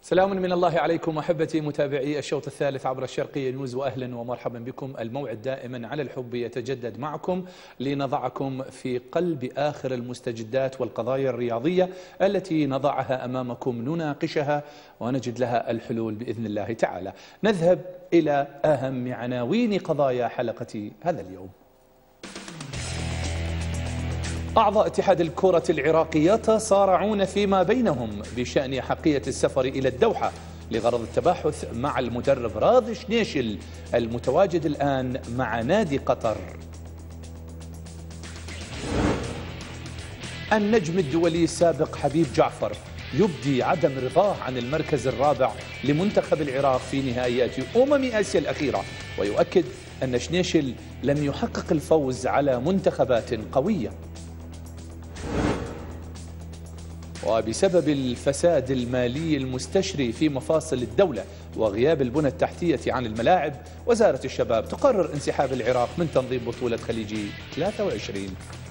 سلام من الله عليكم أحبتي متابعي الشوط الثالث عبر الشرقية نيوز، وأهلا ومرحبا بكم. الموعد دائما على الحب يتجدد معكم لنضعكم في قلب آخر المستجدات والقضايا الرياضية التي نضعها أمامكم، نناقشها ونجد لها الحلول بإذن الله تعالى. نذهب إلى أهم عناوين قضايا حلقة هذا اليوم. أعضاء اتحاد الكرة العراقي يتصارعون فيما بينهم بشأن أحقية السفر إلى الدوحة لغرض التباحث مع المدرب راضي شنيشل المتواجد الآن مع نادي قطر. النجم الدولي السابق حبيب جعفر يبدي عدم رضاه عن المركز الرابع لمنتخب العراق في نهائيات آسيا الأخيرة، ويؤكد أن شنيشل لم يحقق الفوز على منتخبات قوية. وبسبب الفساد المالي المستشري في مفاصل الدولة وغياب البنى التحتية عن الملاعب، وزارة الشباب تقرر انسحاب العراق من تنظيم بطولة خليجي 23.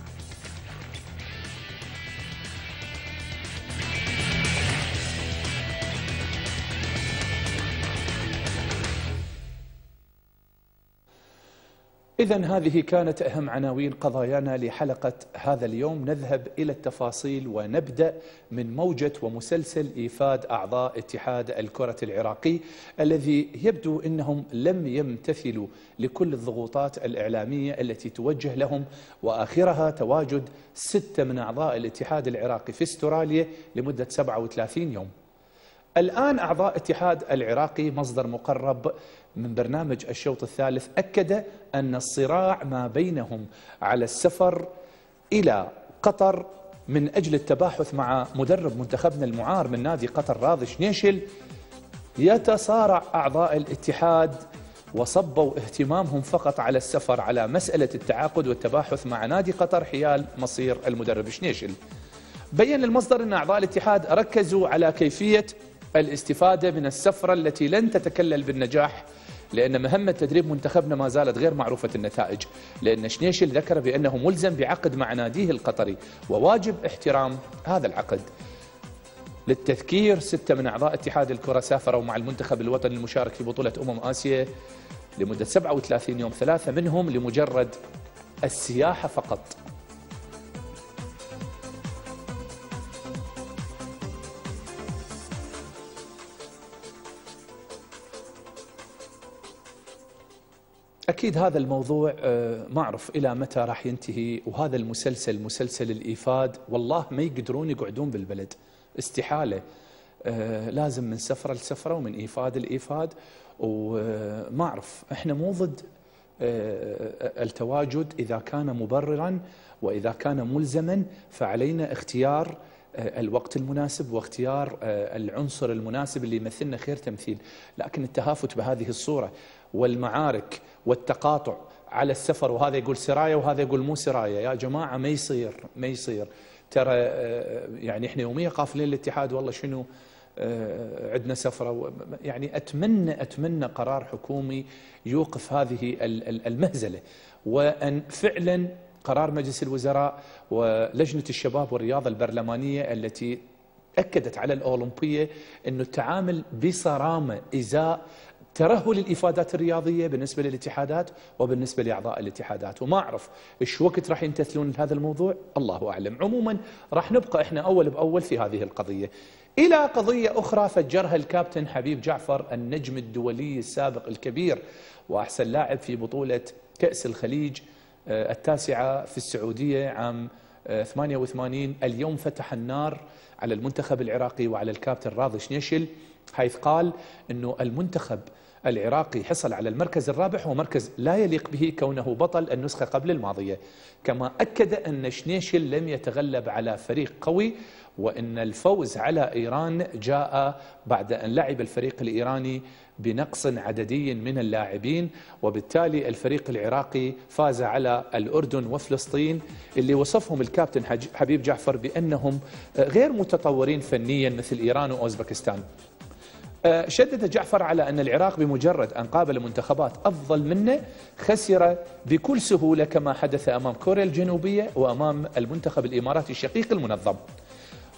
إذن هذه كانت أهم عناوين قضايانا لحلقة هذا اليوم. نذهب إلى التفاصيل ونبدأ من موجة ومسلسل إيفاد أعضاء اتحاد الكرة العراقي الذي يبدو أنهم لم يمتثلوا لكل الضغوطات الإعلامية التي توجه لهم، وآخرها تواجد 6 من أعضاء الاتحاد العراقي في استراليا لمدة 37 يوم. الآن أعضاء اتحاد العراقي، مصدر مقرب من برنامج الشوط الثالث، أكد أن الصراع ما بينهم على السفر إلى قطر من أجل التباحث مع مدرب منتخبنا المعار من نادي قطر راضي شنيشل. يتصارع أعضاء الاتحاد وصبوا اهتمامهم فقط على السفر على مسألة التعاقد والتباحث مع نادي قطر حيال مصير المدرب شنيشل. بيّن المصدر أن أعضاء الاتحاد ركزوا على كيفية الاستفادة من السفرة التي لن تتكلل بالنجاح، لأن مهمة تدريب منتخبنا ما زالت غير معروفة النتائج، لأن شنيشل ذكر بأنه ملزم بعقد مع ناديه القطري وواجب احترام هذا العقد. للتذكير، 6 من أعضاء اتحاد الكرة سافروا مع المنتخب الوطني المشارك في بطولة آسيا لمدة 37 يوم، 3 منهم لمجرد السياحة فقط. أكيد هذا الموضوع ما أعرف إلى متى راح ينتهي، وهذا مسلسل الإيفاد والله ما يقدرون يقعدون بالبلد، استحالة. لازم من سفرة لسفرة ومن إيفاد لإيفاد، وما أعرف إحنا مو ضد التواجد إذا كان مبررا، وإذا كان ملزما فعلينا اختيار الوقت المناسب واختيار العنصر المناسب اللي يمثلنا خير تمثيل. لكن التهافت بهذه الصورة والمعارك والتقاطع على السفر، وهذا يقول سراية وهذا يقول مو سراية، يا جماعة ما يصير. ترى يعني احنا يوميا قافلين الاتحاد والله شنو عندنا سفرة. يعني أتمنى قرار حكومي يوقف هذه المهزلة، وأن فعلا قرار مجلس الوزراء ولجنة الشباب والرياضة البرلمانية التي أكدت على الأولمبية أنه التعامل بصرامة إزاء ترهل الإفادات الرياضية بالنسبة للاتحادات وبالنسبة لأعضاء الاتحادات. وما أعرف إيش وقت راح يمتثلون لهذا الموضوع، الله أعلم. عموما راح نبقى إحنا أول بأول في هذه القضية. إلى قضية أخرى فجرها الكابتن حبيب جعفر، النجم الدولي السابق الكبير وأحسن لاعب في بطولة كأس الخليج 9 في السعودية عام 88. اليوم فتح النار على المنتخب العراقي وعلى الكابتن راضي شنيشل، حيث قال أنه المنتخب العراقي حصل على المركز الرابع، هو مركز لا يليق به كونه بطل النسخة قبل الماضية. كما أكد أن شنيشل لم يتغلب على فريق قوي، وأن الفوز على إيران جاء بعد أن لعب الفريق الإيراني بنقص عددي من اللاعبين، وبالتالي الفريق العراقي فاز على الأردن وفلسطين اللي وصفهم الكابتن حبيب جعفر بأنهم غير متطورين فنيا مثل إيران وأوزبكستان. شدد جعفر على أن العراق بمجرد أن قابل منتخبات أفضل منه خسر بكل سهولة، كما حدث أمام كوريا الجنوبية وأمام المنتخب الإماراتي الشقيق المنظم.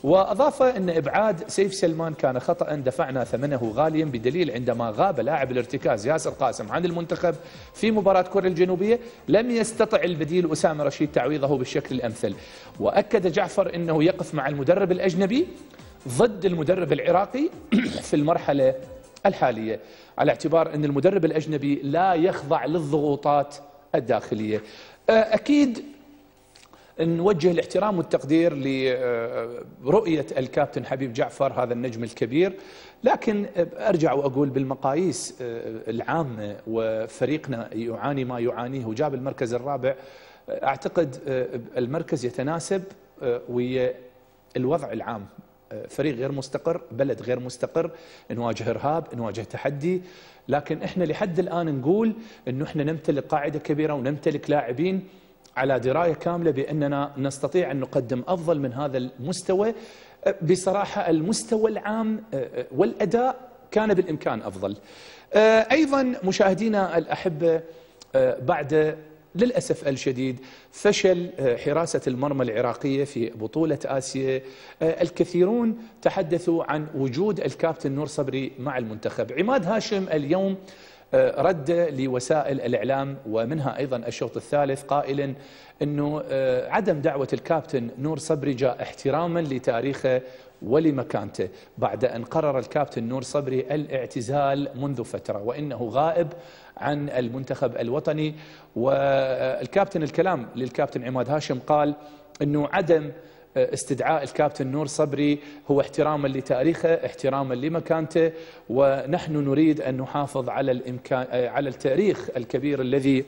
وأضاف أن إبعاد سيف سلمان كان خطأ دفعنا ثمنه غاليا، بدليل عندما غاب لاعب الارتكاز ياسر قاسم عن المنتخب في مباراة كوريا الجنوبية لم يستطع البديل أسامة رشيد تعويضه بالشكل الأمثل. وأكد جعفر أنه يقف مع المدرب الأجنبي ضد المدرب العراقي في المرحلة الحالية، على اعتبار أن المدرب الأجنبي لا يخضع للضغوطات الداخلية. أكيد نوجه الاحترام والتقدير لرؤية الكابتن حبيب جعفر هذا النجم الكبير، لكن أرجع وأقول بالمقاييس العامة وفريقنا يعاني ما يعانيه وجاب المركز الرابع، أعتقد المركز يتناسب ويا الوضع العام. فريق غير مستقر، بلد غير مستقر، نواجه إرهاب، نواجه تحدي، لكن إحنا لحد الآن نقول إنه إحنا نمتلك قاعدة كبيرة ونمتلك لاعبين على دراية كاملة بأننا نستطيع أن نقدم أفضل من هذا المستوى. بصراحة المستوى العام والأداء كان بالإمكان أفضل. أيضا مشاهدينا الأحبة، بعد للأسف الشديد فشل حراسة المرمى العراقية في بطولة آسيا، الكثيرون تحدثوا عن وجود الكابتن نور صبري مع المنتخب. عماد هاشم اليوم رد لوسائل الإعلام ومنها أيضا الشوط الثالث قائلا أنه عدم دعوة الكابتن نور صبري جاء احتراما لتاريخه ولمكانته، بعد أن قرر الكابتن نور صبري الاعتزال منذ فترة وإنه غائب عن المنتخب الوطني. والكابتن الكلام للكابتن عماد هاشم قال أنه عدم استدعاء الكابتن نور صبري هو احتراما لتاريخه، احتراما لمكانته، ونحن نريد أن نحافظ على على التاريخ الكبير الذي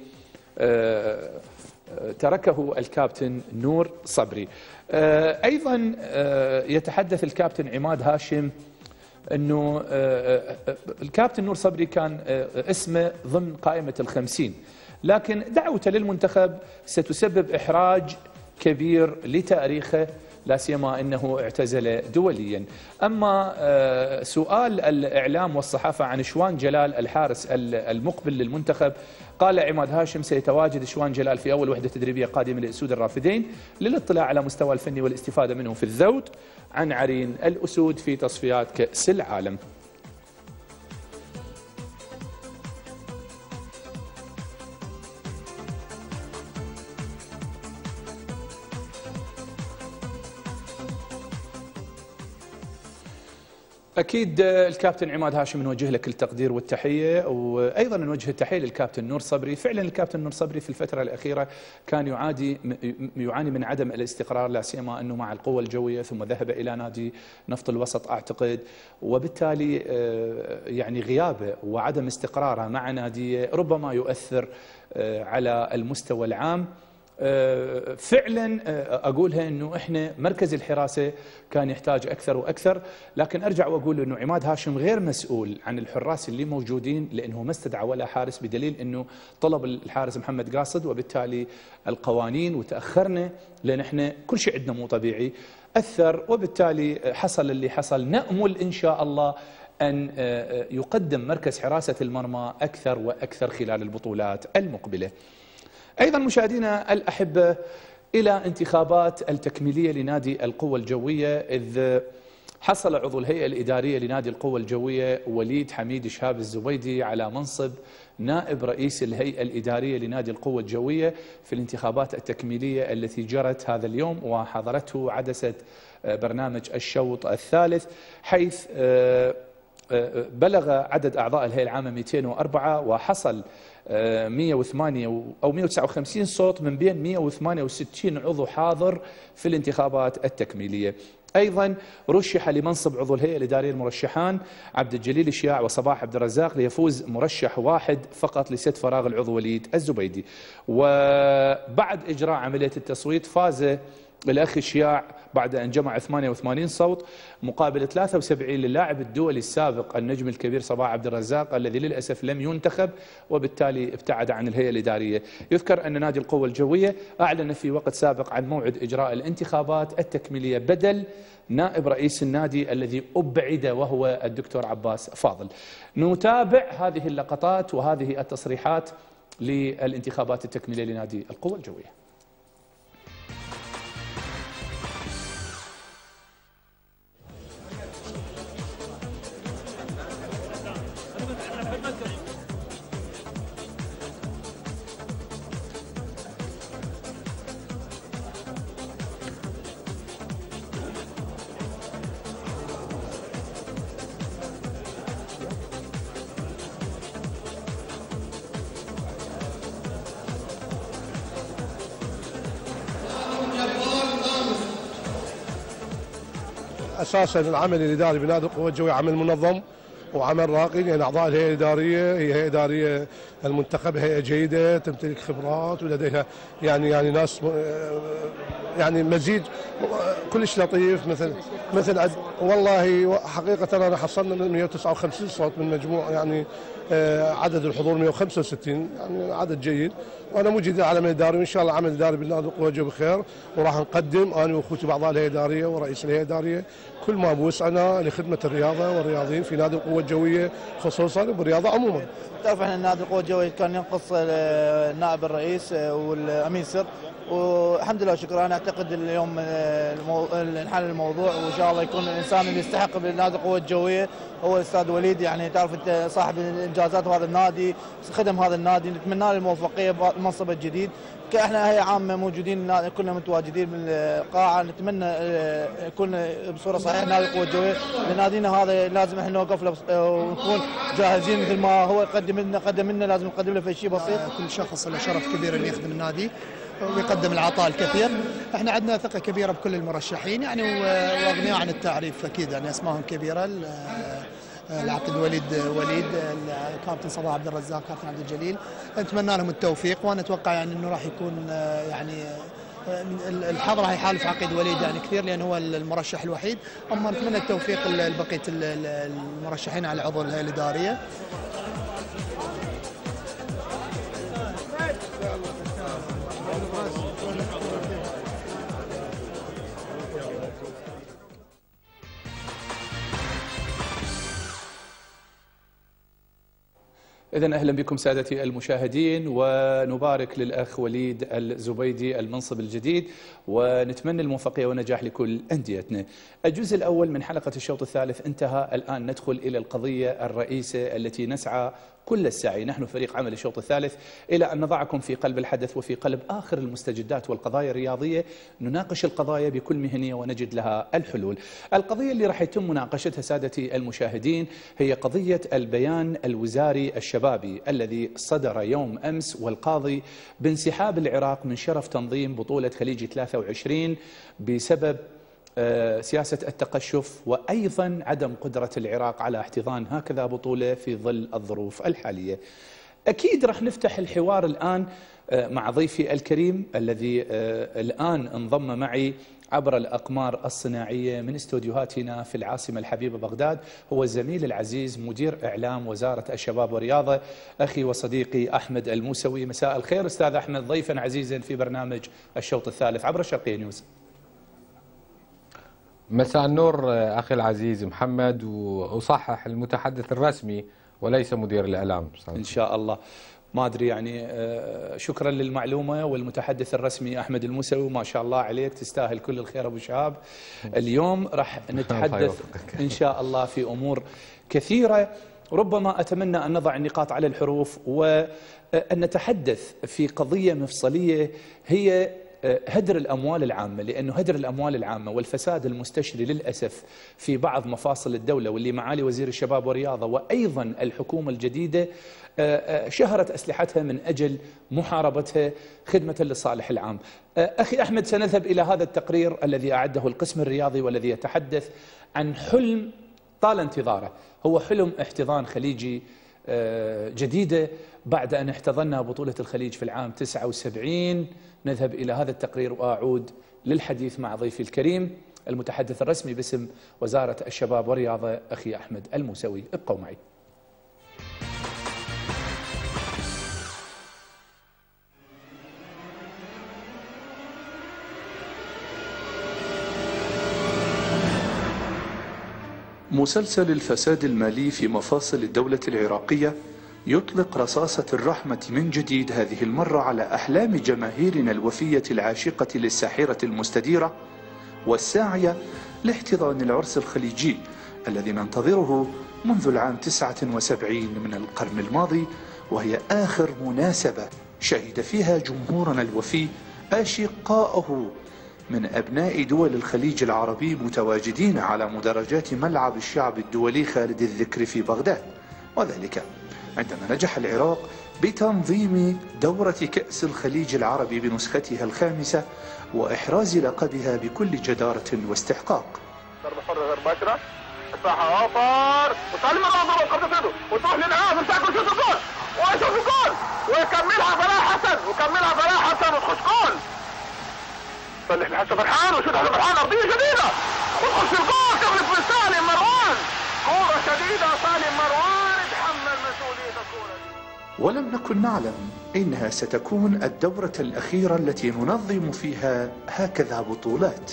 تركه الكابتن نور صبري. أيضا يتحدث الكابتن عماد هاشم أنه الكابتن نور صبري كان اسمه ضمن قائمة ال50، لكن دعوته للمنتخب ستسبب إحراج كبير لتاريخه، لا سيما أنه اعتزل دوليا. أما سؤال الإعلام والصحافة عن شوان جلال الحارس المقبل للمنتخب، قال عماد هاشم سيتواجد شوان جلال في أول وحدة تدريبية قادمة لأسود الرافدين للاطلاع على مستوى الفني والاستفادة منه في الذود عن عرين الأسود في تصفيات كأس العالم. أكيد الكابتن عماد هاشم نوجه لك التقدير والتحية، وأيضا نوجه التحية للكابتن نور صبري. فعلا الكابتن نور صبري في الفترة الأخيرة كان يعاني من عدم الاستقرار، لا سيما أنه مع القوة الجوية ثم ذهب إلى نادي نفط الوسط أعتقد، وبالتالي يعني غيابه وعدم استقراره مع ناديه ربما يؤثر على المستوى العام. فعلا أقولها أنه إحنا مركز الحراسة كان يحتاج أكثر وأكثر، لكن أرجع وأقول أنه عماد هاشم غير مسؤول عن الحراس اللي موجودين، لأنه ما استدعى ولا حارس، بدليل أنه طلب الحارس محمد قاصد، وبالتالي القوانين وتأخرنا لأن إحنا كل شيء عندنا مو طبيعي أثر، وبالتالي حصل اللي حصل. نأمل إن شاء الله أن يقدم مركز حراسة المرمى أكثر وأكثر خلال البطولات المقبلة. أيضا مشاهدينا الأحبة، إلى انتخابات التكميلية لنادي القوة الجوية، إذ حصل عضو الهيئة الإدارية لنادي القوة الجوية وليد حميد شهاب الزبيدي على منصب نائب رئيس الهيئة الإدارية لنادي القوة الجوية في الانتخابات التكميلية التي جرت هذا اليوم وحضرته عدسة برنامج الشوط الثالث، حيث بلغ عدد أعضاء الهيئة العامة 204 وحصل 108 أو 159 صوت من بين 168 عضو حاضر في الانتخابات التكميلية. أيضا رشح لمنصب عضو الهيئة الإدارية المرشحان عبد الجليل الشياع وصباح عبد الرزاق، ليفوز مرشح واحد فقط لسد فراغ العضو وليد الزبيدي. وبعد إجراء عملية التصويت فاز الأخ الشياع بعد أن جمع 88 صوت مقابل 73 للاعب الدولي السابق النجم الكبير صباح عبد الرزاق الذي للأسف لم ينتخب وبالتالي ابتعد عن الهيئة الإدارية. يذكر أن نادي القوة الجوية أعلن في وقت سابق عن موعد إجراء الانتخابات التكميلية بدل نائب رئيس النادي الذي أبعد وهو الدكتور عباس فاضل. نتابع هذه اللقطات وهذه التصريحات للانتخابات التكميلية لنادي القوة الجوية. اساسا العمل الاداري بنادي القوه الجويه عمل منظم وعمل راقي، لان اعضاء الهيئه الاداريه هي هيئه اداريه المنتخبه هيئه جيده تمتلك خبرات ولديها يعني ناس يعني مزيج كلش لطيف. مثل والله حقيقه انا حصلنا 159 صوت من مجموع يعني عدد الحضور 165، يعني عدد جيد. وانا مجد على العمل الاداري، وان شاء الله العمل الاداري بالنادي القوه الجويه بخير، وراح نقدم انا واخوتي باعضاء الهيئه الاداريه ورئيس الهيئه الاداريه كل ما بوسعنا لخدمه الرياضه والرياضيين في نادي القوه الجويه خصوصا وبالرياضه عموما. تعرف احنا نادي القوه الجويه كان ينقص النائب الرئيس والامين سر، والحمد لله شكرا. انا اعتقد اليوم انحل الموضوع، وان شاء الله يكون الانسان اللي يستحق بنادي القوه الجويه هو الاستاذ وليد. يعني تعرف انت صاحب الانجازات هذا النادي، خدم هذا النادي، نتمنى له الموفقيه بمنصبه الجديد. احنا هيئه عامه موجودين كلنا متواجدين بالقاعه، نتمنى يكون بصوره صحيحه نادي القوه الجويه. لنادينا هذا لازم احنا نوقف له ونكون جاهزين مثل ما هو قدم لنا لازم نقدم له في شيء بسيط. كل شخص له شرف كبير انه يخدم النادي ويقدم العطاء الكثير. احنا عندنا ثقه كبيره بكل المرشحين يعني، واغنياء عن التعريف اكيد، يعني اسمائهم كبيره. العقد وليد، الكابتن صباح عبد الرزاق، كابتن عبد الجليل، نتمنى لهم التوفيق. وانا اتوقع يعني انه راح يكون يعني الحظ راح يحالف عقيد وليد يعني كثير، لان هو المرشح الوحيد. اما نتمنى التوفيق لبقيه المرشحين على عضو الهيئه الاداريه. إذن أهلا بكم سادتي المشاهدين، ونبارك للأخ وليد الزبيدي المنصب الجديد، ونتمنى الموفقية والنجاح لكل أنديتنا. الجزء الأول من حلقة الشوط الثالث انتهى، الآن ندخل إلى القضية الرئيسة التي نسعى كل السعي نحن فريق عمل الشوط الثالث إلى أن نضعكم في قلب الحدث وفي قلب آخر المستجدات والقضايا الرياضية، نناقش القضايا بكل مهنية ونجد لها الحلول. القضية اللي راح يتم مناقشتها سادتي المشاهدين هي قضية البيان الوزاري الشبابي الذي صدر يوم أمس، والقاضي بانسحاب العراق من شرف تنظيم بطولة خليج 23 بسبب سياسة التقشف، وأيضا عدم قدرة العراق على احتضان هكذا بطولة في ظل الظروف الحالية. أكيد رح نفتح الحوار الآن مع ضيفي الكريم الذي الآن انضم معي عبر الأقمار الصناعية من استوديوهاتنا في العاصمة الحبيبة بغداد، هو الزميل العزيز مدير إعلام وزارة الشباب والرياضة أخي وصديقي أحمد الموسوي. مساء الخير أستاذ أحمد، ضيفا عزيزا في برنامج الشوط الثالث عبر الشرقية نيوز. مساء النور أخي العزيز محمد، وأصحح المتحدث الرسمي وليس مدير الإعلام إن شاء الله. ما أدري يعني، شكرا للمعلومة. والمتحدث الرسمي أحمد الموسوي ما شاء الله عليك، تستاهل كل الخير أبو شهاب. اليوم راح نتحدث إن شاء الله في أمور كثيرة، ربما أتمنى أن نضع النقاط على الحروف وأن نتحدث في قضية مفصلية هي هدر الأموال العامة، لأنه هدر الأموال العامة والفساد المستشري للأسف في بعض مفاصل الدولة، واللي معالي وزير الشباب والرياضة وأيضا الحكومة الجديدة شهرت أسلحتها من أجل محاربتها خدمة للصالح العام. أخي أحمد، سنذهب إلى هذا التقرير الذي أعده القسم الرياضي والذي يتحدث عن حلم طال انتظاره، هو حلم احتضان خليجي جديدة بعد أن احتضنا بطولة الخليج في العام 79. نذهب إلى هذا التقرير وأعود للحديث مع ضيفي الكريم المتحدث الرسمي باسم وزارة الشباب والرياضة أخي أحمد الموسوي. ابقوا معي. مسلسل الفساد المالي في مفاصل الدولة العراقية يطلق رصاصة الرحمة من جديد، هذه المرة على أحلام جماهيرنا الوفية العاشقة للساحرة المستديرة والساعية لاحتضان العرس الخليجي الذي ننتظره منذ العام 79 من القرن الماضي، وهي آخر مناسبة شهد فيها جمهورنا الوفي أشقاءه من أبناء دول الخليج العربي متواجدين على مدرجات ملعب الشعب الدولي خالد الذكر في بغداد، وذلك عندما نجح العراق بتنظيم دورة كأس الخليج العربي بنسختها الخامسة وإحراز لقبها بكل جدارة واستحقاق. ضربه حره غير مباشره، دفاعها اوفر وسالم الرابع وقرب يده وتروح للامام مساك وشوط الجول ويشوط الجول ويكملها فلاح حسن وتخش جول. صلح لحسن فرحان وشوط حسن فرحان ارضيه جديده وتخش الجول قبل سالم مروان. كوره شديده سالم مروان يتحمل مسؤوليه الكوره دي. ولم نكن نعلم إنها ستكون الدورة الأخيرة التي ننظم فيها هكذا بطولات.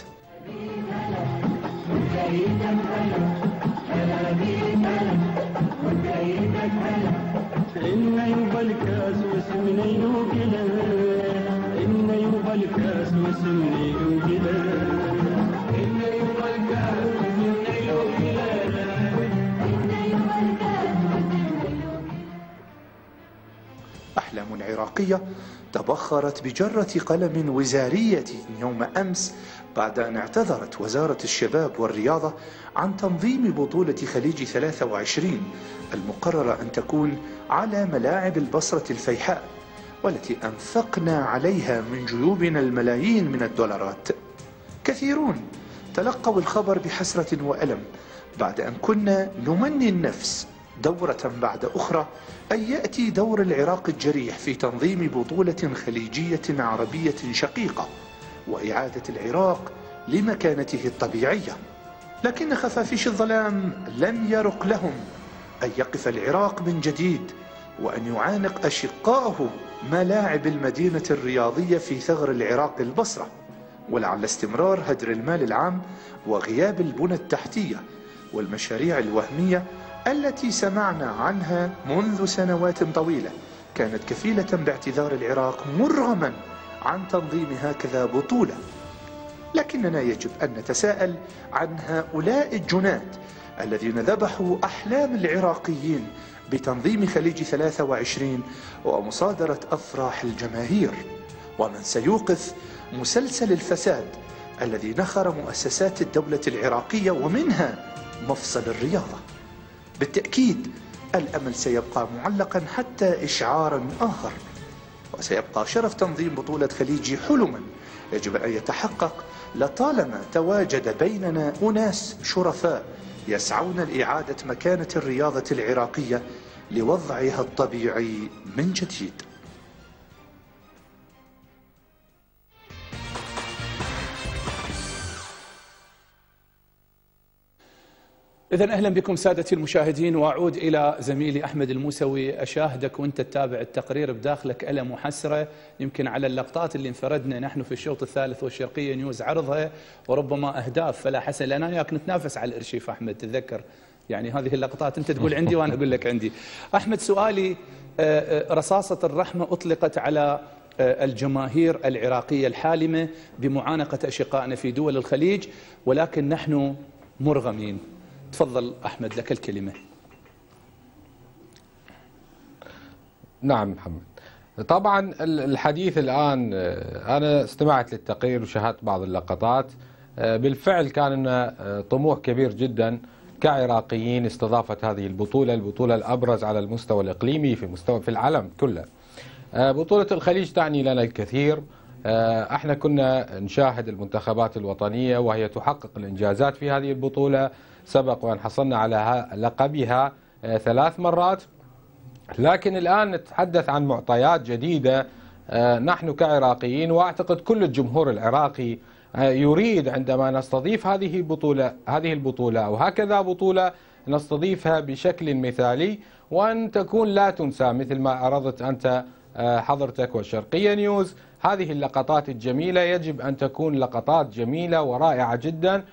أحلام عراقية تبخرت بجرة قلم وزارية يوم أمس بعد أن اعتذرت وزارة الشباب والرياضة عن تنظيم بطولة خليج 23 المقررة أن تكون على ملاعب البصرة الفيحاء، والتي أنفقنا عليها من جيوبنا الملايين من الدولارات. كثيرون تلقوا الخبر بحسرة وألم بعد أن كنا نمني النفس دورة بعد أخرى أن يأتي دور العراق الجريح في تنظيم بطولة خليجية عربية شقيقة وإعادة العراق لمكانته الطبيعية. لكن خفافيش الظلام لم يرق لهم أن يقف العراق من جديد وأن يعانق أشقائه ملاعب المدينة الرياضية في ثغر العراق البصرة، ولعل استمرار هدر المال العام وغياب البنى التحتية والمشاريع الوهمية التي سمعنا عنها منذ سنوات طويلة كانت كفيلة باعتذار العراق مرغما عن تنظيم هكذا بطولة. لكننا يجب أن نتساءل عن هؤلاء الجنات الذين ذبحوا أحلام العراقيين بتنظيم خليج 23 ومصادرة أفراح الجماهير، ومن سيوقف مسلسل الفساد الذي نخر مؤسسات الدولة العراقية ومنها مفصل الرياضة. بالتأكيد الأمل سيبقى معلقا حتى إشعار آخر، وسيبقى شرف تنظيم بطولة خليجي حلما يجب أن يتحقق لطالما تواجد بيننا أناس شرفاء يسعون لإعادة مكانة الرياضة العراقية لوضعها الطبيعي من جديد. إذن أهلا بكم سادتي المشاهدين، وأعود إلى زميلي أحمد الموسوي. أشاهدك وأنت تتابع التقرير بداخلك ألم وحسرة يمكن على اللقطات اللي انفردنا نحن في الشوط الثالث والشرقية نيوز عرضها، وربما أهداف فلا حسن لنا وياك نتنافس على الإرشيف. أحمد تتذكر يعني هذه اللقطات، أنت تقول عندي وأنا أقول لك عندي. أحمد سؤالي، رصاصة الرحمة أطلقت على الجماهير العراقية الحالمة بمعانقة أشقائنا في دول الخليج، ولكن نحن مرغمين. تفضل أحمد لك الكلمة. نعم محمد، طبعا الحديث الآن أنا استمعت للتقرير وشاهدت بعض اللقطات. بالفعل كان لنا طموح كبير جدا كعراقيين استضافة هذه البطولة الأبرز على المستوى الإقليمي في العالم كله. بطولة الخليج تعني لنا الكثير. احنا كنا نشاهد المنتخبات الوطنية وهي تحقق الإنجازات في هذه البطولة، سبق وأن حصلنا على لقبها 3 مرات، لكن الآن نتحدث عن معطيات جديدة. نحن كعراقيين وأعتقد كل الجمهور العراقي يريد عندما نستضيف هذه البطولة أو هكذا بطولة نستضيفها بشكل مثالي، وأن تكون لا تنسى مثل ما عرضت أنت حضرتك والشرقية نيوز. هذه اللقطات الجميلة يجب أن تكون لقطات جميلة ورائعة جدا،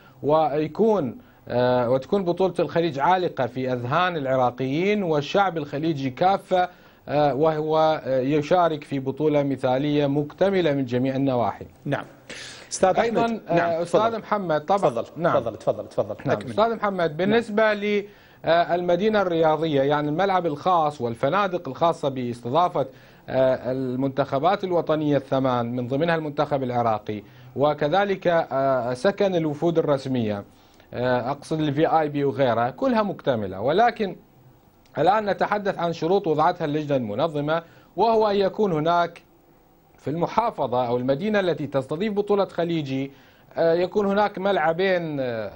وتكون بطولة الخليج عالقة في أذهان العراقيين والشعب الخليجي كافة، وهو يشارك في بطولة مثالية مكتملة من جميع النواحي. نعم أستاذ أيضا أحمد. نعم. أستاذ محمد طبعا. تفضل. نعم. أستاذ محمد، بالنسبة للمدينة الرياضية يعني الملعب الخاص والفنادق الخاصة باستضافة المنتخبات الوطنية ال8 من ضمنها المنتخب العراقي، وكذلك سكن الوفود الرسمية، أقصد الVIP وغيرها، كلها مكتملة. ولكن الآن نتحدث عن شروط وضعتها اللجنة المنظمة، وهو أن يكون هناك في المحافظة أو المدينة التي تستضيف بطولة خليجي يكون هناك ملعبين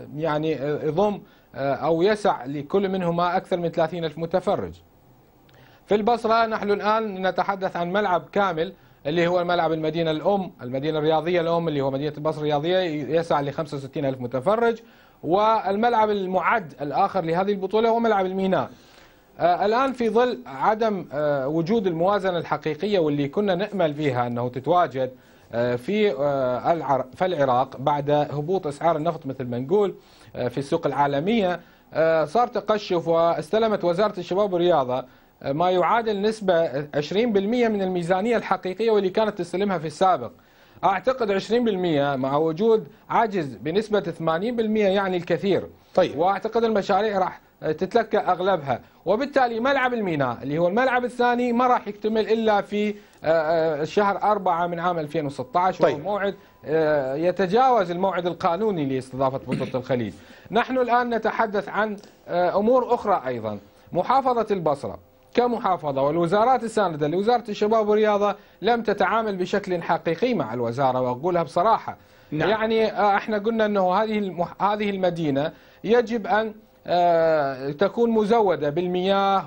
يعني يضم أو يسع لكل منهما أكثر من 30,000 متفرج. في البصرة نحن الآن نتحدث عن ملعب كامل اللي هو ملعب المدينة الأم، المدينة الرياضية الأم اللي هو مدينة البصرة الرياضية، يسع ل 65,000 متفرج. والملعب المعد الآخر لهذه البطولة هو ملعب الميناء. الآن في ظل عدم وجود الموازنة الحقيقية واللي كنا نأمل فيها أنه تتواجد في العراق بعد هبوط أسعار النفط مثل ما نقول في السوق العالمية، صار تقشف، واستلمت وزارة الشباب والرياضة ما يعادل نسبة 20% من الميزانية الحقيقية واللي كانت تستلمها في السابق. أعتقد 20% مع وجود عجز بنسبة 80% يعني الكثير. طيب. وأعتقد المشاريع راح تتلكى أغلبها، وبالتالي ملعب الميناء اللي هو الملعب الثاني ما راح يكتمل إلا في شهر 4 من عام 2016. طيب. وهو موعد يتجاوز الموعد القانوني لاستضافة بطولة الخليج. نحن الآن نتحدث عن أمور أخرى أيضا. محافظة البصرة كمحافظة والوزارات الساندة لوزارة الشباب والرياضة لم تتعامل بشكل حقيقي مع الوزارة، وأقولها بصراحة. نعم. يعني احنا قلنا أنه هذه المدينة يجب أن تكون مزودة بالمياه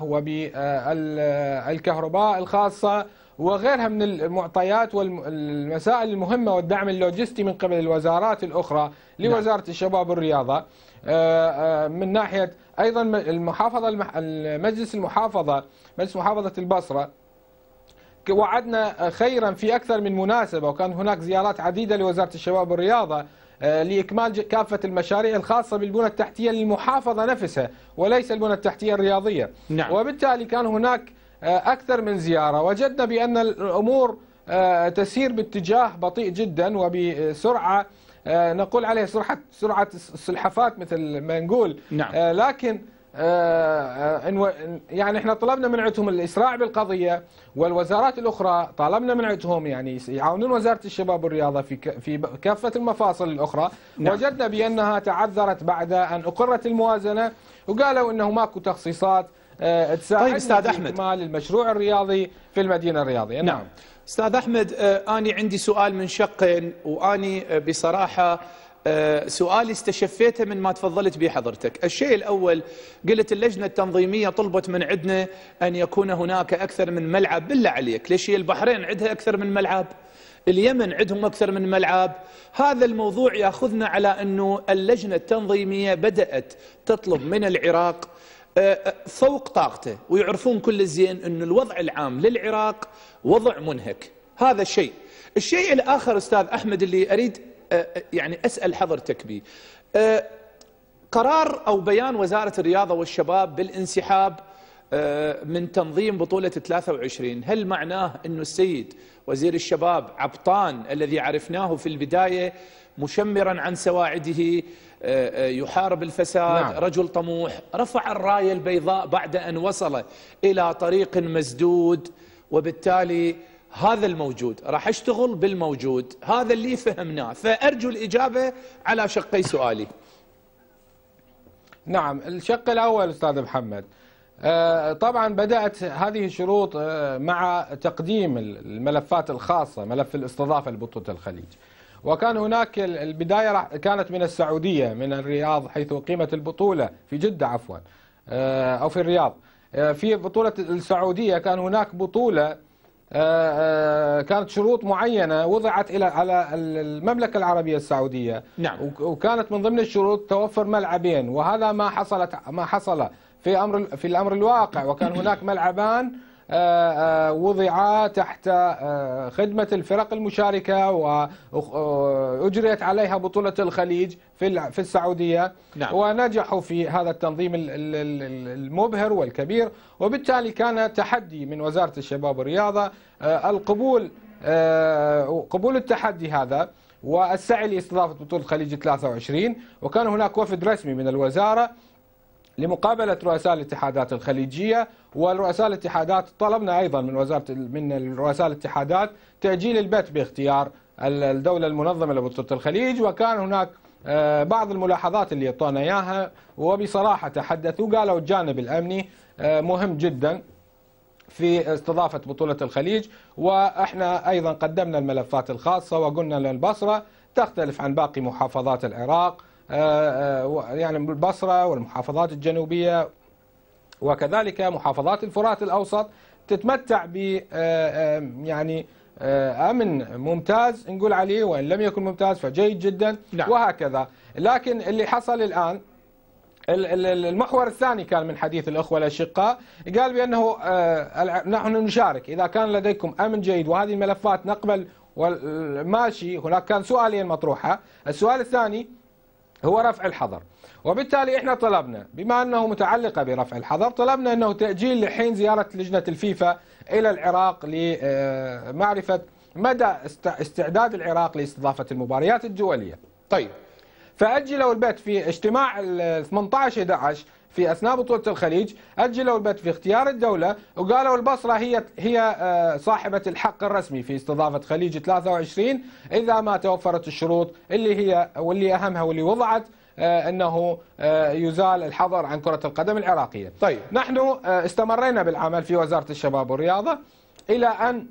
وبالكهرباء الخاصة وغيرها من المعطيات والمسائل المهمة والدعم اللوجستي من قبل الوزارات الأخرى لوزارة الشباب والرياضة. من ناحية أيضا مجلس محافظة البصرة وعدنا خيرا في أكثر من مناسبة، وكان هناك زيارات عديدة لوزارة الشباب والرياضة لإكمال كافة المشاريع الخاصة بالبنى التحتية للمحافظة نفسها وليس البنى التحتية الرياضية. نعم. وبالتالي كان هناك أكثر من زيارة، وجدنا بأن الأمور تسير باتجاه بطيء جدا وبسرعة نقول عليها سرعة السلحفات مثل ما نقول. نعم. لكن يعني احنا طلبنا من عندهم الإسراع بالقضية، والوزارات الأخرى طالبنا من عندهم يعني يعاونون وزارة الشباب والرياضة في كافة المفاصل الأخرى. نعم. وجدنا بأنها تعذرت بعد أن أقرت الموازنة، وقالوا أنه ماكو تخصيصات تساعد طيب أستاذ أحمد، إكمال المشروع الرياضي في المدينة الرياضية. نعم. أستاذ أحمد، أنا عندي سؤال من شقين، وأني بصراحة سؤالي استشفيته من ما تفضلت به حضرتك. الشيء الأول، قلت اللجنة التنظيمية طلبت من عندنا أن يكون هناك أكثر من ملعب. بالله عليك، ليش هي البحرين عندها أكثر من ملعب؟ اليمن عندهم أكثر من ملعب؟ هذا الموضوع يأخذنا على أنه اللجنة التنظيمية بدأت تطلب من العراق فوق طاقته، ويعرفون كل الزين أن الوضع العام للعراق وضع منهك. هذا الشيء. الشيء الآخر أستاذ أحمد اللي أريد يعني أسأل حضرتك به، قرار أو بيان وزارة الرياضة والشباب بالانسحاب من تنظيم بطولة 23، هل معناه أنه السيد وزير الشباب عبطان الذي عرفناه في البداية مشمرا عن سواعده يحارب الفساد؟ نعم. رجل طموح رفع الراية البيضاء بعد أن وصل إلى طريق مسدود، وبالتالي هذا الموجود راح اشتغل بالموجود. هذا اللي فهمناه، فأرجو الإجابة على شقي سؤالي. نعم. الشق الأول أستاذ محمد، طبعا بدأت هذه الشروط مع تقديم الملفات الخاصة، ملف الاستضافة لبطولة الخليج. وكان هناك البداية كانت من السعودية، من الرياض، حيث أقيمت البطولة في جدة عفوا أو في الرياض. في بطولة السعودية كان هناك بطولة كانت شروط معينة وضعت على المملكة العربية السعودية. نعم. وكانت من ضمن الشروط توفر ملعبين، وهذا ما حصل في الأمر الواقع. وكان هناك ملعبان وضعا تحت خدمة الفرق المشاركة وأجريت عليها بطولة الخليج في السعودية. نعم. ونجحوا في هذا التنظيم المبهر والكبير. وبالتالي كان تحدي من وزارة الشباب والرياضة قبول التحدي هذا والسعي لاستضافة بطولة الخليج 23. وكان هناك وفد رسمي من الوزارة لمقابلة رؤساء الاتحادات الخليجية ورؤساء الاتحادات. طلبنا أيضا من رؤساء الاتحادات تأجيل البت باختيار الدولة المنظمة لبطولة الخليج. وكان هناك بعض الملاحظات اللي اعطونا اياها، وبصراحة تحدثوا قالوا الجانب الأمني مهم جدا في استضافة بطولة الخليج. وإحنا أيضا قدمنا الملفات الخاصة وقلنا للبصرة تختلف عن باقي محافظات العراق يعني البصرة والمحافظات الجنوبية وكذلك محافظات الفرات الأوسط تتمتع ب يعني أمن ممتاز نقول عليه، وإن لم يكن ممتاز فجيد جدا. نعم. وهكذا. لكن اللي حصل الآن المحور الثاني كان من حديث الأخوة الأشقاء، قال بأنه نحن نشارك إذا كان لديكم أمن جيد وهذه الملفات نقبل ماشي. هناك كان سؤالين مطروحة. السؤال الثاني هو رفع الحظر، وبالتالي احنا طلبنا بما انه متعلقه برفع الحظر طلبنا انه تاجيل لحين زياره لجنه الفيفا الى العراق لمعرفه مدى استعداد العراق لاستضافه المباريات الدوليه. طيب، فاجلوا البت في اجتماع 18/11 في اثناء بطوله الخليج، اجلوا البت في اختيار الدوله، وقالوا البصره هي صاحبه الحق الرسمي في استضافه خليج 23 اذا ما توفرت الشروط واللي اهمها واللي وضعت انه يزال الحظر عن كره القدم العراقيه. طيب، نحن استمرينا بالعمل في وزاره الشباب والرياضه الى ان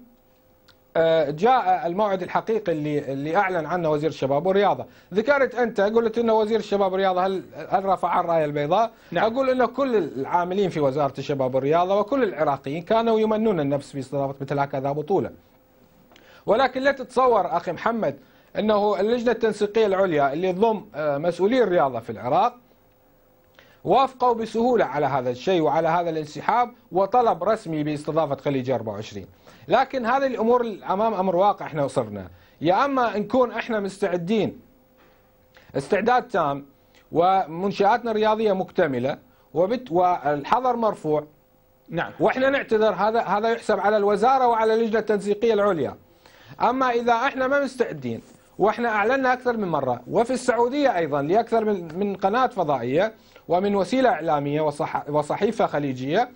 جاء الموعد الحقيقي اللي اعلن عنه وزير الشباب والرياضه. ذكرت انت قلت انه وزير الشباب والرياضه هل رفع الرايه البيضاء؟ نعم. اقول انه كل العاملين في وزاره الشباب والرياضه وكل العراقيين كانوا يمنون النفس في استضافه مثل هكذا بطوله. ولكن لا تتصور اخي محمد انه اللجنه التنسيقيه العليا اللي تضم مسؤولي الرياضه في العراق وافقوا بسهوله على هذا الشيء وعلى هذا الانسحاب وطلب رسمي باستضافه خليج 24. لكن هذه الامور امام امر واقع احنا وصرنا، يا اما نكون احنا مستعدين استعداد تام ومنشاتنا الرياضيه مكتمله والحظر مرفوع. نعم. واحنا نعتذر، هذا يحسب على الوزاره وعلى اللجنه التنسيقيه العليا. اما اذا احنا ما مستعدين، واحنا اعلنا اكثر من مره وفي السعوديه ايضا لاكثر من قناه فضائيه ومن وسيله اعلاميه وصحيفه خليجيه،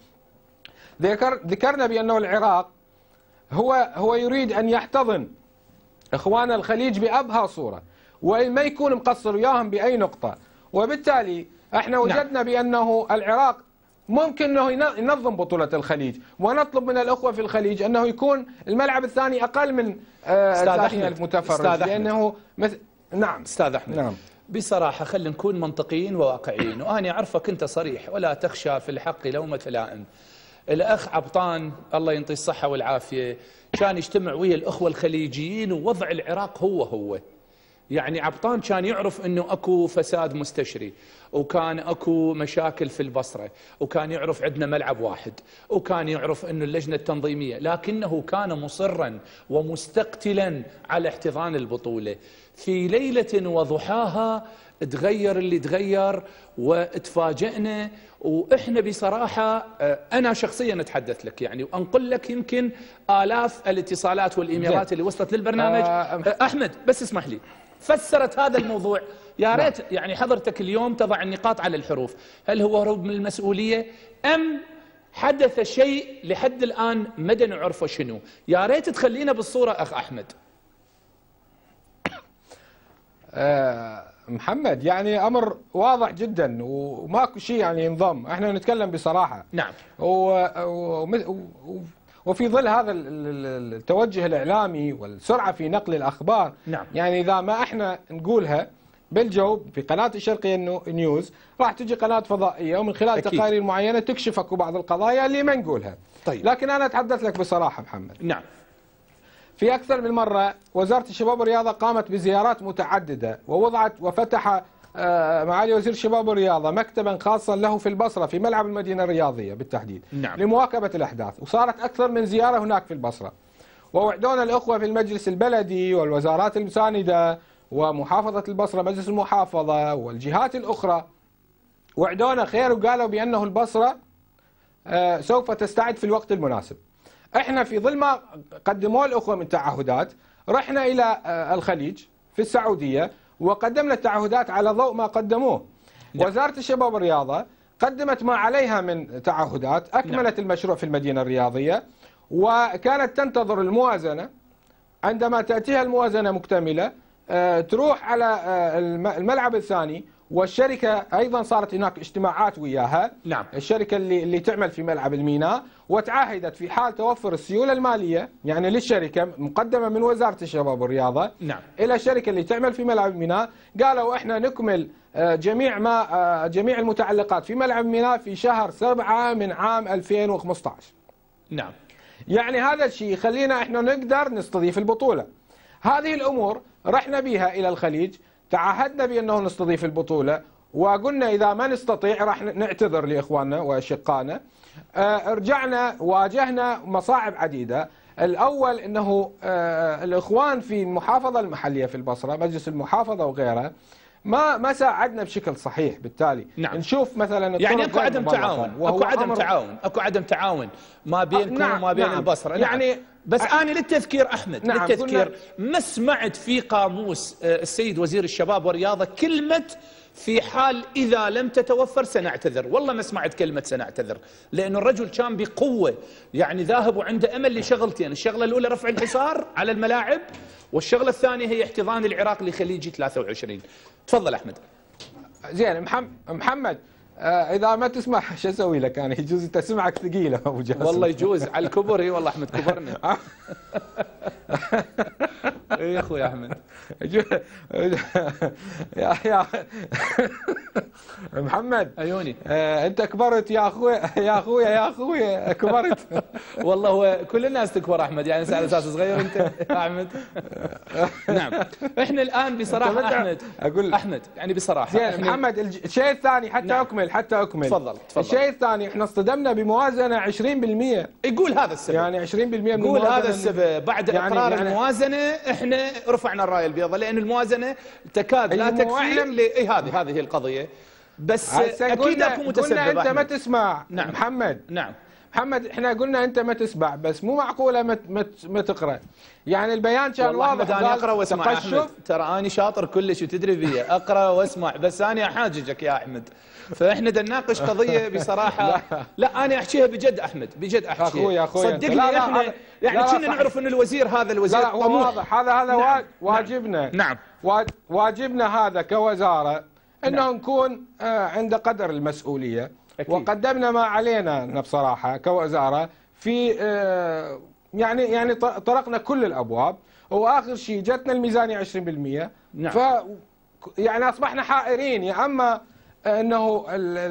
ذكرنا بانه العراق هو يريد ان يحتضن اخوان الخليج بابهى صوره وما يكون مقصر وياهم باي نقطه. وبالتالي احنا وجدنا بانه العراق ممكن انه ينظم بطوله الخليج، ونطلب من الاخوه في الخليج انه يكون الملعب الثاني اقل من 30,000 متفرج، لانه نعم استاذ احمد. نعم. بصراحه خلينا نكون منطقيين وواقعيين، وانا اعرفك انت صريح ولا تخشى في الحق لومه لائم. الاخ عبطان الله ينطيه الصحه والعافيه كان يجتمع ويا الاخوه الخليجيين ووضع العراق هو يعني عبطان كان يعرف انه اكو فساد مستشري، وكان اكو مشاكل في البصره، وكان يعرف عندنا ملعب واحد، وكان يعرف انه اللجنه التنظيميه، لكنه كان مصرا ومستقتلا على احتضان البطوله. في ليله وضحاها تغير اللي تغير وتفاجئنا. واحنا بصراحه انا شخصيا اتحدث لك يعني وانقل لك يمكن الاف الاتصالات والايميلات اللي وصلت للبرنامج. احمد بس اسمح لي، فسرت هذا الموضوع يا ريت يعني حضرتك اليوم تضع النقاط على الحروف. هل هو هروب من المسؤوليه ام حدث شيء لحد الان مدى نعرفه شنو؟ يا ريت تخلينا بالصوره اخ احمد. محمد يعني امر واضح جدا وماكو شيء يعني ينضم، احنا نتكلم بصراحه. نعم. وفي ظل هذا التوجه الاعلامي والسرعه في نقل الاخبار، نعم. يعني اذا ما احنا نقولها بالجو في قناه الشرقيه نيوز راح تجي قناه فضائيه ومن خلال أكيد. تقارير معينه تكشف اكو بعض القضايا اللي ما نقولها. طيب. لكن انا اتحدث لك بصراحه محمد. نعم. في أكثر من مرة وزارة الشباب والرياضة قامت بزيارات متعددة ووضعت وفتح معالي وزير الشباب والرياضة مكتبا خاصا له في البصرة في ملعب المدينة الرياضية بالتحديد. نعم. لمواكبة الأحداث، وصارت أكثر من زيارة هناك في البصرة. ووعدونا الأخوة في المجلس البلدي والوزارات المساندة ومحافظة البصرة مجلس المحافظة والجهات الأخرى، وعدونا خير وقالوا بأنه البصرة سوف تستعد في الوقت المناسب. احنا في ظل ما قدموه الاخوه من تعهدات رحنا الى الخليج في السعوديه وقدمنا التعهدات على ضوء ما قدموه. نعم. وزاره الشباب والرياضه قدمت ما عليها من تعهدات، اكملت نعم. المشروع في المدينه الرياضيه وكانت تنتظر الموازنه. عندما تاتيها الموازنه مكتمله تروح على الملعب الثاني، والشركه ايضا صارت هناك اجتماعات وياها. نعم. الشركه اللي تعمل في ملعب الميناء، وتعهدت في حال توفر السيولة المالية يعني للشركة مقدمة من وزارة الشباب والرياضة نعم. إلى الشركة اللي تعمل في ملعب ميناء، قالوا إحنا نكمل جميع المتعلقات في ملعب ميناء في شهر 7 من عام 2015. نعم. يعني هذا الشيء يخلينا إحنا نقدر نستضيف البطولة. هذه الأمور رحنا بها إلى الخليج، تعهدنا بأنه نستضيف البطولة، وقلنا إذا ما نستطيع راح نعتذر لإخواننا وأشقائنا. رجعنا واجهنا مصاعب عديدة. الأول أنه الإخوان في المحافظة المحلية في البصرة، مجلس المحافظة وغيرها، ما ساعدنا بشكل صحيح. بالتالي نعم. نشوف مثلا يعني اكو عدم تعاون، اكو عدم تعاون ما بينكم نعم وما بين نعم البصرة. يعني نعم. بس أنا للتذكير أحمد، نعم للتذكير ما سمعت في قاموس السيد وزير الشباب والرياضة كلمة في حال إذا لم تتوفر سنعتذر. والله ما سمعت كلمة سنعتذر، لأن الرجل كان بقوة يعني ذاهب وعنده أمل لشغلتين. الشغلة الأولى رفع الحصار على الملاعب، والشغلة الثانية هي احتضان العراق لخليجي 23. تفضل أحمد. زين محمد، إذا ما تسمع شو أسوي لك أنا؟ يجوز أنت سمعك ثقيلة أبو جاسم. والله يجوز على الكبر. إي والله أحمد كبرنا. إي يا أخوي أحمد. يا محمد عيوني، أنت كبرت يا أخوي يا أخوي يا أخوي كبرت. والله هو كل الناس تكبر أحمد، يعني على أساس صغير أنت يا أحمد. نعم. إحنا الآن بصراحة أحمد أقول أحمد يعني بصراحة زين محمد، الشيء الثاني حتى نعم. حتى أكمل. تفضل. الشيء الثاني احنا اصطدمنا بموازنة 20%. يقول هذا السبب، يعني 20% من يقول هذا السبب. بعد إقرار يعني الموازنة احنا رفعنا الراية البيضاء، لأن الموازنة تكاد لا تكفي. هذه هي القضية. بس أكيد أكو متسبب. قلنا أنت أحمد ما تسمع. نعم. محمد. نعم محمد، احنا قلنا انت ما تسمع، بس مو معقوله ما تقرا. يعني البيان كان واضح. انا اقرا واسمع يا احمد، ترى اني شاطر كلش وتدري بيا، اقرا واسمع، بس انا احاججك يا احمد. فاحنا نناقش قضيه بصراحه. لا انا احكيها بجد احمد، بجد احكيها. اخوي صدقني احنا يعني كنا نعرف ان الوزير هذا الوزير واضح. هذا نعم. واجبنا. نعم. واجبنا هذا كوزاره انه نكون عند قدر المسؤوليه. أكيد. وقدمنا ما علينا بصراحة كوزارة في يعني طرقنا كل الأبواب، وآخر شيء جتنا الميزانية 20%. نعم. يعني أصبحنا حائرين، يا أما أنه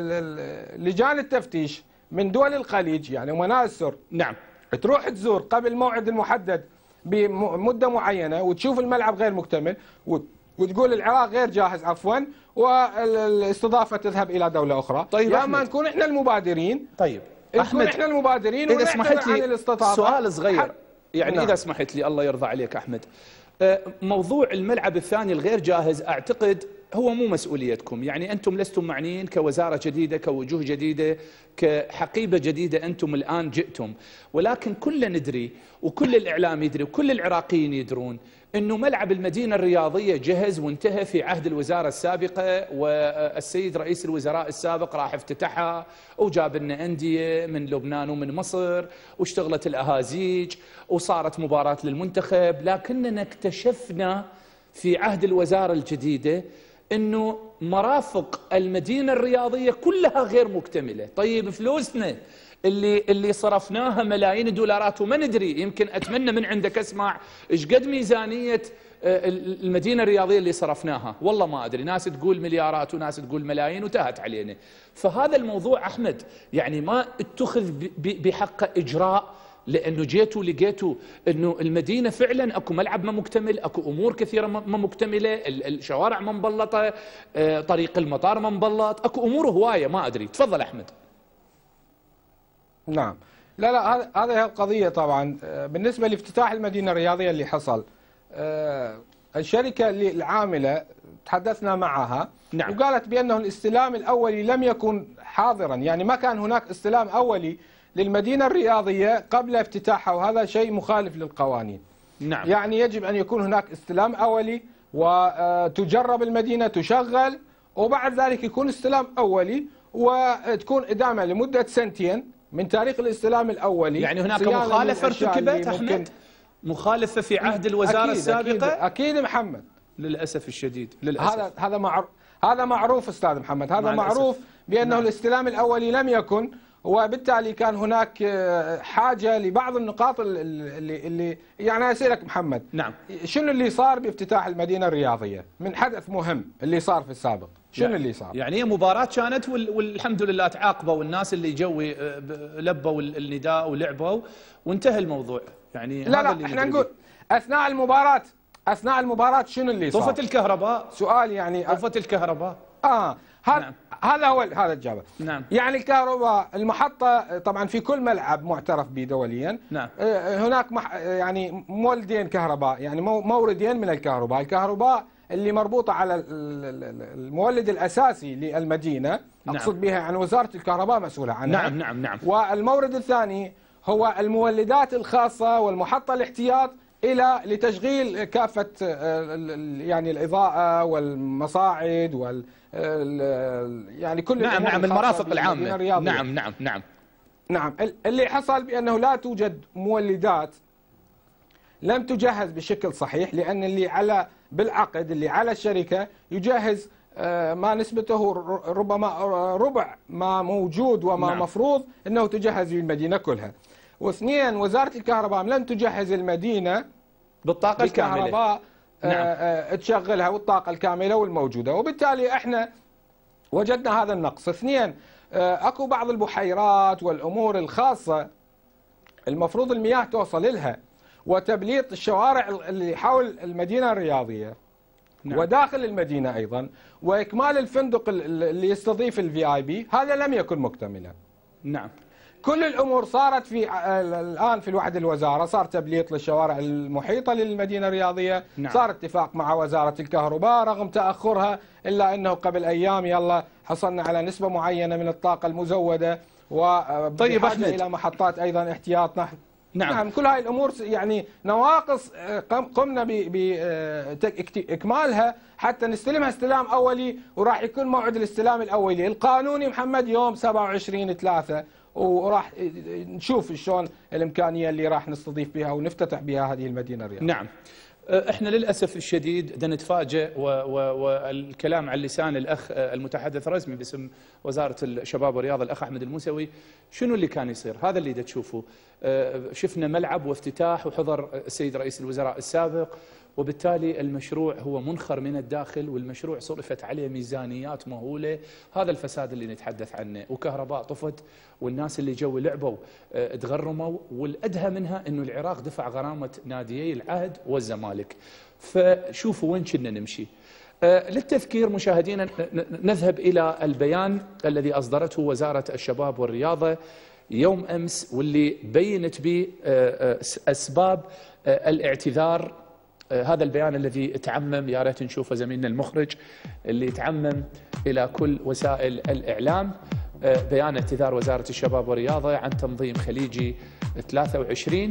لجان التفتيش من دول الخليج يعني مناسر نعم تروح تزور قبل الموعد المحدد بمدة معينة وتشوف الملعب غير مكتمل وتقول العراق غير جاهز عفوا، والاستضافه تذهب الى دوله اخرى. طيب يا اما نكون احنا المبادرين. طيب احمد، احنا المبادرين اذا سمحت لي سؤال صغير يعني نعم. اذا سمحت لي الله يرضى عليك احمد، موضوع الملعب الثاني الغير جاهز اعتقد هو مو مسؤوليتكم، يعني انتم لستم معنيين كوزاره جديده، كوجوه جديده، كحقيبه جديده، انتم الان جئتم، ولكن كلنا ندري وكل الاعلام يدري وكل العراقيين يدرون انه ملعب المدينه الرياضيه جهز وانتهى في عهد الوزاره السابقه، والسيد رئيس الوزراء السابق راح افتتحها وجاب لنا انديه من لبنان ومن مصر واشتغلت الاهازيج وصارت مباراه للمنتخب، لكننا اكتشفنا في عهد الوزاره الجديده انه مرافق المدينه الرياضيه كلها غير مكتمله. طيب فلوسنا اللي صرفناها ملايين الدولارات وما ندري، يمكن اتمنى من عندك اسمع ايش قد ميزانيه المدينه الرياضيه اللي صرفناها، والله ما ادري، ناس تقول مليارات وناس تقول ملايين وتهت علينا. فهذا الموضوع احمد يعني ما اتخذ بحقه اجراء، لانه جيتوا لقيتوا انه المدينه فعلا اكو ملعب ما مكتمل، اكو امور كثيره ما مكتمله، الشوارع ما مبلطه، طريق المطار ما مبلط، اكو امور هوايه ما ادري. تفضل احمد. نعم. لا هذه القضيه طبعا بالنسبه لافتتاح المدينه الرياضيه اللي حصل. الشركه اللي العامله تحدثنا معها نعم. وقالت بانه الاستلام الاولي لم يكن حاضرا، يعني ما كان هناك استلام اولي للمدينة الرياضية قبل افتتاحها، وهذا شيء مخالف للقوانين. نعم. يعني يجب أن يكون هناك استلام أولي وتجرب المدينة تشغل، وبعد ذلك يكون استلام أولي وتكون إدامة لمدة 2 سنين من تاريخ الاستلام الأولي. يعني هناك مخالفة ارتكبت أحمد؟ مخالفة في عهد الوزارة السابقة؟ أكيد محمد، للأسف الشديد للأسف. هذا معروف أستاذ محمد، هذا معروف بأنه نعم. الاستلام الأولي لم يكن، وبالتالي كان هناك حاجة لبعض النقاط اللي يعني أسألك محمد. نعم. شنو اللي صار بافتتاح المدينة الرياضية من حدث مهم اللي صار في السابق؟ شنو اللي صار؟ يعني هي مباراة كانت والحمد لله تعاقبوا الناس اللي جوي لبوا النداء ولعبوا وانتهى الموضوع. يعني لا احنا نقول أثناء المباراة شنو اللي صار؟ طفت الكهرباء. سؤال يعني طفت الكهرباء. نعم. هذا هو هذا الجواب. نعم. يعني الكهرباء المحطة طبعا في كل ملعب معترف به دوليا. نعم. هناك يعني مولدين كهرباء، يعني موردين من الكهرباء اللي مربوطة على المولد الأساسي للمدينة. نعم. أقصد بها يعني وزارة الكهرباء مسؤولة عنها. نعم. والمورد الثاني هو المولدات الخاصة والمحطة الاحتياط لتشغيل كافة يعني الإضاءة والمصاعد يعني كل نعم المرافق العامة. نعم. اللي حصل بأنه لا توجد مولدات لم تجهز بشكل صحيح، لأن بالعقد اللي على الشركة يجهز ما نسبته ربما ربع ما موجود وما نعم. مفروض أنه تجهز المدينة كلها. واثنين، وزارة الكهرباء لم تجهز المدينة بالطاقة الكاملة. نعم. تشغلها والطاقة الكاملة والموجودة، وبالتالي احنا وجدنا هذا النقص. اثنين، اكو بعض البحيرات والامور الخاصة المفروض المياه توصل لها، وتبليط الشوارع اللي حول المدينة الرياضية. نعم. وداخل المدينة ايضا، واكمال الفندق اللي يستضيف الVIP، هذا لم يكن مكتملا. نعم. كل الأمور صارت الآن في الوحدة الوزارة، صار تبليط للشوارع المحيطة للمدينة الرياضية. نعم. صار اتفاق مع وزارة الكهرباء رغم تأخرها، إلا أنه قبل أيام يلا حصلنا على نسبة معينة من الطاقة المزودة، وبحاجة إلى محطات أيضا احتياط. نعم. كل هاي الأمور يعني نواقص قمنا بإكمالها حتى نستلمها استلام أولي، وراح يكون موعد الاستلام الأولي القانوني محمد يوم 27/3، وراح نشوف شلون الإمكانية اللي راح نستضيف بها ونفتتح بها هذه المدينة الرياضية. نعم. احنا للأسف الشديد نتفاجئ والكلام على لسان الأخ المتحدث الرسمي باسم وزارة الشباب والرياضة الأخ أحمد الموسوي. شنو اللي كان يصير؟ هذا اللي تشوفه. شفنا ملعب وافتتاح وحضر السيد رئيس الوزراء السابق، وبالتالي المشروع هو منخر من الداخل، والمشروع صرفت عليه ميزانيات مهولة. هذا الفساد اللي نتحدث عنه. وكهرباء طفت، والناس اللي جو لعبوا تغرموا، والأدهى منها أنه العراق دفع غرامة ناديي العهد والزمالك. فشوفوا وين كنا نمشي. للتذكير مشاهدينا، نذهب إلى البيان الذي أصدرته وزارة الشباب والرياضة يوم أمس، واللي بينت به أسباب الاعتذار. هذا البيان الذي تعمم، يا ريت نشوفه زميلنا المخرج، اللي تعمم إلى كل وسائل الإعلام. بيان اعتذار وزارة الشباب والرياضة عن تنظيم خليجي 23،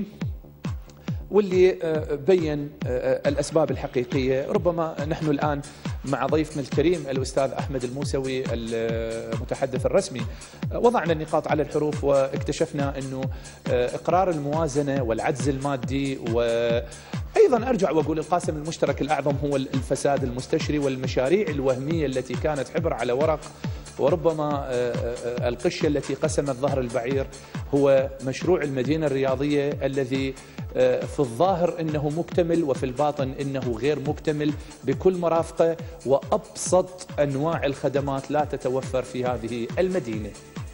واللي بين الأسباب الحقيقية. ربما نحن الآن مع ضيفنا الكريم الأستاذ أحمد الموسوي المتحدث الرسمي وضعنا النقاط على الحروف، واكتشفنا أنه إقرار الموازنة والعجز المادي، وأيضا أرجع وأقول القاسم المشترك الأعظم هو الفساد المستشري والمشاريع الوهمية التي كانت حبر على ورق، وربما القشة التي قسمت ظهر البعير هو مشروع المدينة الرياضية، الذي في الظاهر إنه مكتمل وفي الباطن إنه غير مكتمل بكل مرافقه، وأبسط أنواع الخدمات لا تتوفر في هذه المدينة.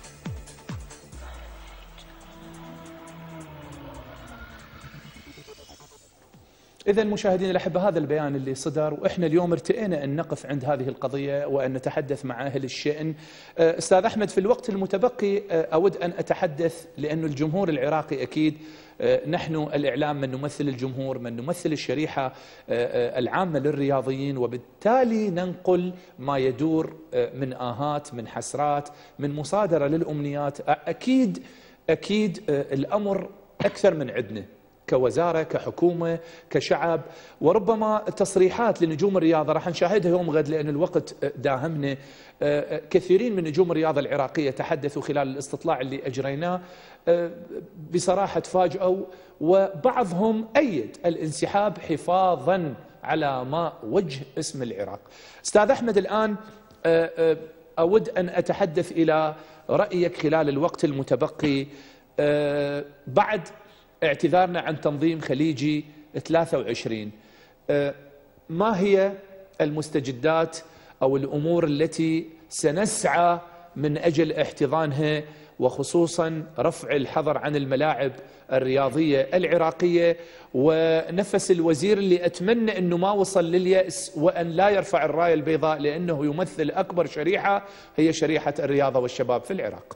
إذا مشاهدينا الأحبة، هذا البيان اللي صدر، وإحنا اليوم ارتئينا أن نقف عند هذه القضية وأن نتحدث مع أهل الشأن. أستاذ أحمد، في الوقت المتبقي أود أن أتحدث، لأن الجمهور العراقي أكيد نحن الإعلام من نمثل الجمهور، من نمثل الشريحة العامة للرياضيين، وبالتالي ننقل ما يدور من آهات، من حسرات، من مصادرة للأمنيات. أكيد الأمر أكثر من عندنا كوزارة، كحكومة، كشعب، وربما تصريحات لنجوم الرياضة راح نشاهدها يوم غد لأن الوقت داهمنا. كثيرين من نجوم الرياضة العراقية تحدثوا خلال الاستطلاع اللي أجريناه، بصراحة تفاجئوا، وبعضهم أيد الانسحاب حفاظا على ما وجه اسم العراق. أستاذ أحمد، الآن وأود أن أتحدث إلى رأيك خلال الوقت المتبقي بعد اعتذارنا عن تنظيم خليجي 23. ما هي المستجدات أو الأمور التي سنسعى من أجل احتضانها، وخصوصا رفع الحظر عن الملاعب الرياضية العراقية؟ ونفس الوزير اللي أتمنى أنه ما وصل لليأس وأن لا يرفع الراية البيضاء، لأنه يمثل أكبر شريحة هي شريحة الرياضة والشباب في العراق.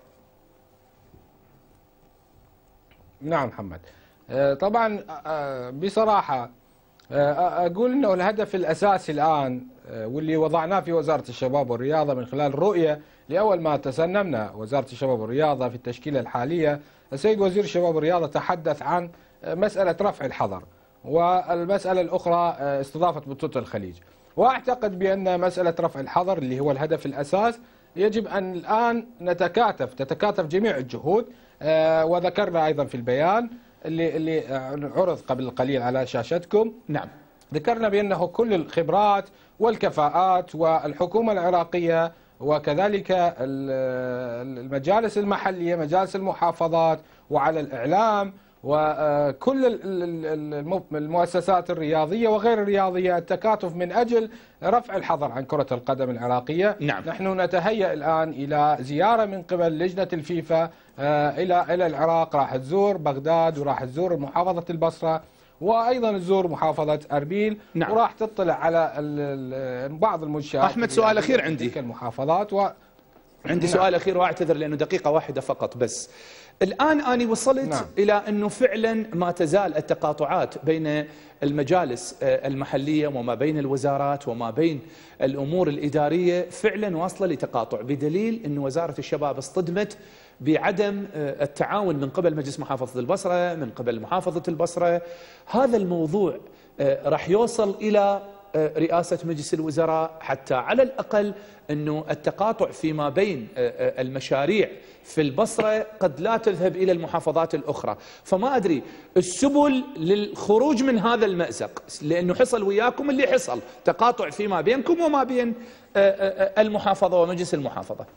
نعم محمد، طبعا بصراحة أقول أنه الهدف الأساسي الآن واللي وضعناه في وزارة الشباب والرياضة من خلال الرؤية لأول ما تسنمنا وزارة الشباب والرياضة في التشكيلة الحالية، السيد وزير الشباب والرياضة تحدث عن مسألة رفع الحظر، والمسألة الأخرى استضافة بطولة الخليج. وأعتقد بأن مسألة رفع الحظر اللي هو الهدف الأساس يجب أن الآن تتكاتف جميع الجهود. وذكرنا أيضا في البيان اللي عرض قبل قليل على شاشتكم، نعم، ذكرنا بأنه كل الخبرات والكفاءات والحكومة العراقية وكذلك المجالس المحلية، مجالس المحافظات، وعلى الإعلام وكل المؤسسات الرياضية وغير الرياضية التكاتف من أجل رفع الحظر عن كرة القدم العراقية. نعم. نحن نتهيأ الآن إلى زيارة من قبل لجنة الفيفا إلى العراق، راح تزور بغداد وراح تزور محافظة البصرة وأيضا تزور محافظة أربيل. نعم. وراح تطلع على بعض المنشآت. أحمد، سؤال أخير عندي. المحافظات عندي سؤال أخير وأعتذر لأنه دقيقة واحدة فقط بس. الآن أنا وصلت نعم. إلى أنه فعلا ما تزال التقاطعات بين المجالس المحلية وما بين الوزارات وما بين الأمور الإدارية فعلا واصلة لتقاطع، بدليل أن وزارة الشباب اصطدمت بعدم التعاون من قبل مجلس محافظة البصرة، من قبل محافظة البصرة. هذا الموضوع راح يوصل إلى رئاسة مجلس الوزراء حتى على الأقل أنه التقاطع فيما بين المشاريع في البصرة قد لا تذهب إلى المحافظات الأخرى. فما أدري السبل للخروج من هذا المأزق، لأنه حصل وياكم اللي حصل، تقاطع فيما بينكم وما بين المحافظة ومجلس المحافظة.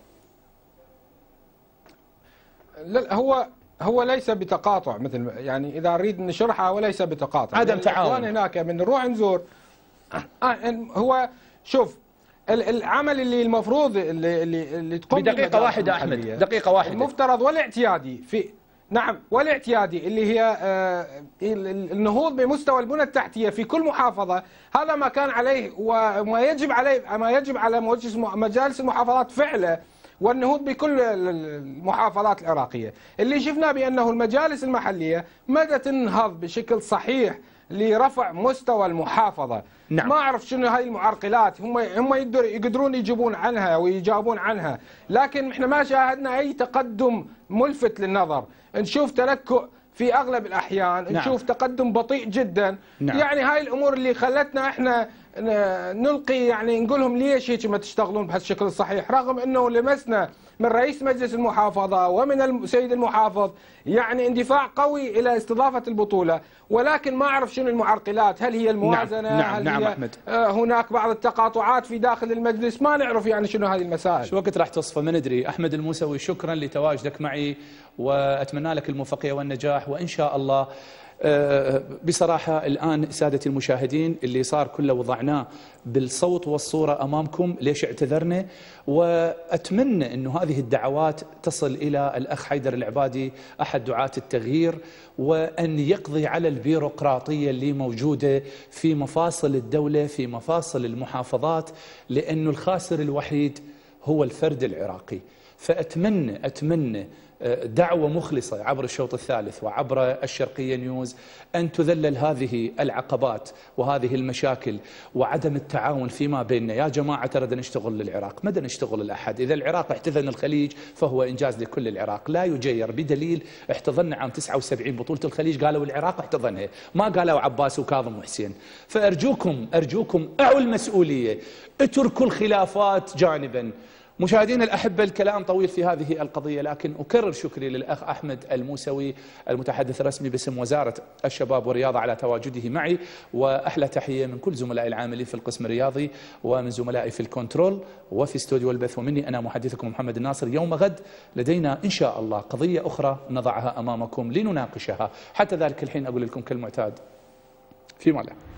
لا، هو ليس بتقاطع، مثل يعني إذا نريد نشرحها وليس بتقاطع، عدم يعني تعاون. هناك من نروح نزور هو شوف العمل اللي المفروض اللي تقوم بدقيقة واحدة أحمد، دقيقة واحدة، المفترض والاعتيادي والاعتيادي اللي هي النهوض بمستوى البنى التحتية في كل محافظة. هذا ما كان عليه وما يجب على مجالس المحافظات فعله، والنهوض بكل المحافظات العراقية. اللي شفنا بأنه المجالس المحلية مدى تنهض بشكل صحيح لرفع مستوى المحافظة. نعم. ما أعرف شنو هاي المعرقلات، هم يقدرون يجيبون عنها ويجاوبون عنها، لكن احنا ما شاهدنا أي تقدم ملفت للنظر. نشوف تلكؤ في أغلب الأحيان. نعم. نشوف تقدم بطيء جدا. نعم. يعني هاي الأمور اللي خلتنا احنا نلقي، يعني نقول لهم ليش هيك ما تشتغلون بهالشكل الصحيح، رغم انه لمسنا من رئيس مجلس المحافظة ومن السيد المحافظ يعني اندفاع قوي الى استضافة البطولة، ولكن ما اعرف شنو المعرقلات. هل هي الموازنة؟ نعم. هل هي أحمد. هناك بعض التقاطعات في داخل المجلس، ما نعرف يعني شنو هذه المسائل. شو وقت راح تصفى ما ندري. أحمد الموسوي، شكرا لتواجدك معي وأتمنى لك الموفقية والنجاح، وإن شاء الله بصراحة الآن سادة المشاهدين اللي صار كله وضعناه بالصوت والصورة أمامكم ليش اعتذرنا، وأتمنى أنه هذه الدعوات تصل إلى الأخ حيدر العبادي أحد دعاة التغيير، وأن يقضي على البيروقراطية اللي موجودة في مفاصل الدولة، في مفاصل المحافظات، لأنه الخاسر الوحيد هو الفرد العراقي. فأتمنى دعوة مخلصة عبر الشوط الثالث وعبر الشرقية نيوز أن تذلل هذه العقبات وهذه المشاكل وعدم التعاون فيما بيننا. يا جماعة ترى نشتغل للعراق، ما نشتغل لأحد. إذا العراق احتضن الخليج فهو إنجاز لكل العراق، لا يجير، بدليل احتضنا عام 79 بطولة الخليج، قالوا العراق احتضنها، ما قالوا عباس وكاظم وحسين. فأرجوكم أعوا المسؤولية، اتركوا الخلافات جانبا مشاهدينا الأحبة، الكلام طويل في هذه القضية، لكن أكرر شكري للأخ أحمد الموسوي المتحدث الرسمي باسم وزارة الشباب والرياضة على تواجده معي، وأحلى تحية من كل زملائي العاملين في القسم الرياضي ومن زملائي في الكنترول وفي استوديو البث، ومني أنا محدثكم محمد الناصر. يوم غد لدينا إن شاء الله قضية أخرى نضعها أمامكم لنناقشها. حتى ذلك الحين أقول لكم كالمعتاد في ماله.